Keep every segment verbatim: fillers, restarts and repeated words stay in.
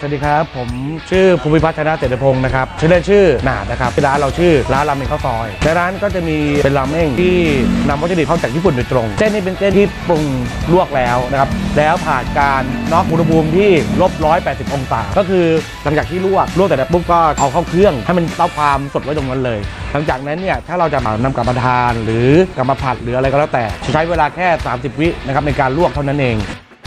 สวัสดีครับผมชื่อภูมิพัฒน์ ชนะเศรษฐพงศ์นะครับชื่อเล่นชื่อหนาดนะครับร้านเราชื่อร้านราเมงข้าวซอยในร้านก็จะมีเป็นราเมงที่นำวัตถุดิบเข้าจากญี่ปุ่นโดยตรงเส้นนี้เป็นเส้นที่ปรุงลวกแล้วนะครับแล้วผ่านการน็อกอุณหภูมิที่ลบร้อยแปดสิบองศาก็คือหลังจากที่ลวกลวกแต่ปุ๊บก็เอาเข้าเครื่องให้มันเต้าความสดไว้ตรงนั้นเลยหลังจากนั้นเนี่ยถ้าเราจะนำกลับมาทานหรือกลับมาผัดหรืออะไรก็แล้วแต่ใช้เวลาแค่สามสิบวินะครับในการลวกเท่านั้นเอง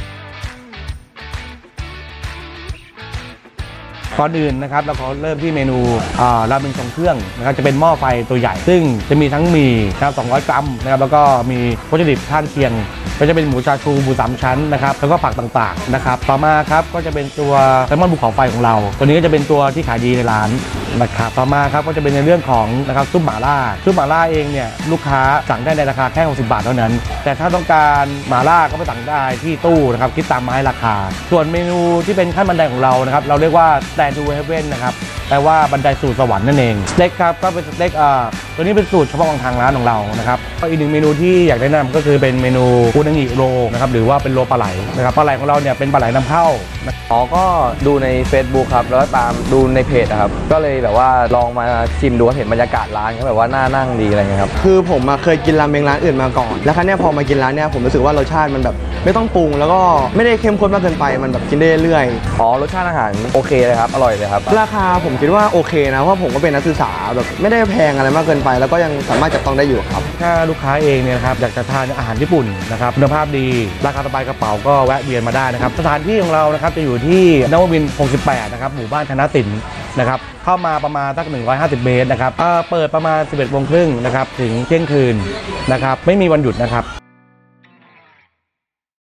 ก่อนอื่นนะครับเราขอเริ่มที่เมนูราเมงทรงเครื่องนะครับจะเป็นหม้อไฟตัวใหญ่ซึ่งจะมีทั้งหมี่นะครับสองร้อยกรัมนะครับแล้วก็มีวัตถุดิบข้างเคียงก็จะเป็นหมูชาชูหมูสามชั้นนะครับแล้วก็ผักต่างๆนะครับต่อมาครับก็จะเป็นตัวแซลมอนภูเขาไฟของเราตัวนี้ก็จะเป็นตัวที่ขายดีในร้านนะครับต่อมาครับก็จะเป็นในเรื่องของนะครับซุปหม่าล่าซุปหม่าล่าเองเนี่ยลูกค้าสั่งได้ในราคาแค่หกสิบบาทเท่านั้นแต่ถ้าต้องการหม่าล่าก็ไปสั่งได้ที่ตู้นะครับคิดตามไม้ราคาส่วนเมนูที่เป็นขั้นบันไดของเรานะครับเราเรียกว่า Stand to Heaven นะครับแปลว่าบันไดสู่สวรรค์นั่นเองสเต็กครับก็เป็นสเต็กอ่าตัวนี้เป็นสูตรเฉพาะของทางร้านของเรานะครับอีกหนึ่งเมนูที่อยากแนะนำก็คือเป็นเมนูอุนางิโรนะครับหรือว่าเป็นโรปลาไหลนะครับปลาไหลของเราเนี่ยเป็นปลาไหลนำเข้าอ๋อก็ดูใน Facebook ครับแล้วก็ตามดูในเพจครับก็เลยแบบว่าลองมาชิมดูเห็นบรรยากาศร้านก็แบบว่าน่านั่งดีอะไรเงี้ยครับคือผมเคยกินราเมงร้านอื่นมาก่อนแล้วครั้งนี้พอมากินร้านเนี้ยผมรู้สึกว่ารสชาติมันแบบไม่ต้องปรุงแล้วก็ไม่ได้เข้มข้นมากเกินไปมันแบบกินได้เรื่อยอ๋อรสชาติอาหารโอเคเลยครับอร่อยเลยครับราคาผมคิดว่าโอเคนะเพราะผมก็เป็นนักศึกษาแบบไม่ได้แพงอะไรมากเกินไปแล้วก็ยังสามารถจับต้องได้อยู่ครับถ้าลูกค้าเองเนี่ยครับอยากจะทานอาหารญี่ปุ่นนะครับคุณภาพดีราคาสบายกระเป๋าก็แวะเวียนมาได้นะครับสถานที่ของเรานะครับจะอยู่ที่นวมินทร์หกสิบแปดนะครับหมู่บ้านธนสินนะครับเข้ามาประมาณสักหนึ่งร้อยห้าสิบเมตรนะครับเปิดประมาณสิบเอ็ดโมงครึ่งนะครับถึงเที่ยงคืนนะครับไม่มีวันหยุดนะครับ